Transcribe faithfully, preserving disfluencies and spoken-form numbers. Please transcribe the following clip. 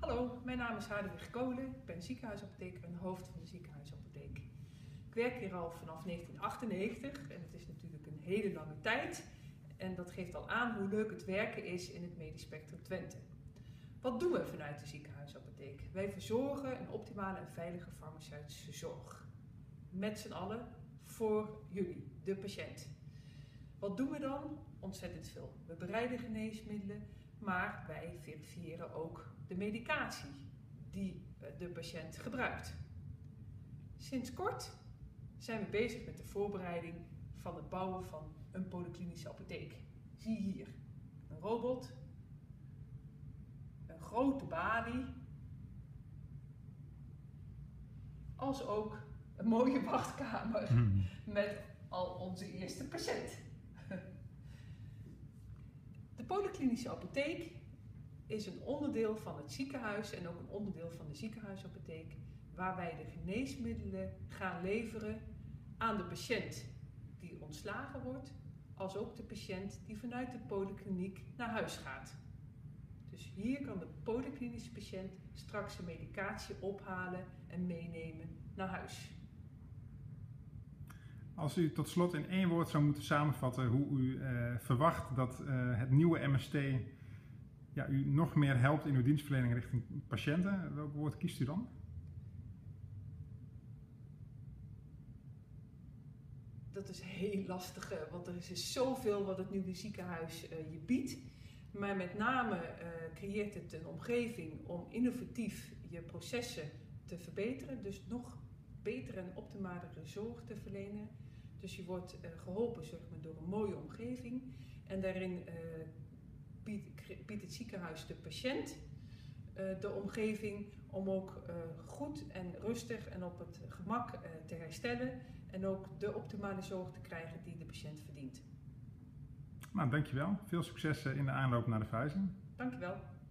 Hallo, mijn naam is Hadewig Kolen. Ik ben ziekenhuisapotheker en hoofd van de ziekenhuisapotheek. Ik werk hier al vanaf negentien achtennegentig en het is natuurlijk een hele lange tijd. En dat geeft al aan hoe leuk het werken is in het Medisch Spectrum Twente. Wat doen we vanuit de ziekenhuisapotheek? Wij verzorgen een optimale en veilige farmaceutische zorg. Met z'n allen voor jullie, de patiënt. Wat doen we dan? Ontzettend veel. We bereiden geneesmiddelen, maar wij verifiëren ook de medicatie die de patiënt gebruikt. Sinds kort zijn we bezig met de voorbereiding van het bouwen van een polyklinische apotheek. Zie hier een robot, een grote balie, als ook een mooie wachtkamer hmm. met al onze eerste patiënt. De polyklinische apotheek is een onderdeel van het ziekenhuis en ook een onderdeel van de ziekenhuisapotheek waar wij de geneesmiddelen gaan leveren aan de patiënt die ontslagen wordt, als ook de patiënt die vanuit de polykliniek naar huis gaat. Dus hier kan de polyklinische patiënt straks zijn medicatie ophalen en meenemen naar huis. Als u tot slot in één woord zou moeten samenvatten hoe u uh, verwacht dat uh, het nieuwe M S T ja, u nog meer helpt in uw dienstverlening richting patiënten, welk woord kiest u dan? Dat is heel lastig, want er is dus zoveel wat het nieuwe ziekenhuis uh, je biedt. Maar met name uh, creëert het een omgeving om innovatief je processen te verbeteren. Dus nog betere en optimalere zorg te verlenen. Dus je wordt uh, geholpen zeg maar, door een mooie omgeving. En daarin uh, biedt, biedt het ziekenhuis de patiënt uh, de omgeving om ook uh, goed en rustig en op het gemak uh, te herstellen. En ook de optimale zorg te krijgen die de patiënt verdient. Nou, dankjewel. Veel succes in de aanloop naar de verhuizing. Dankjewel.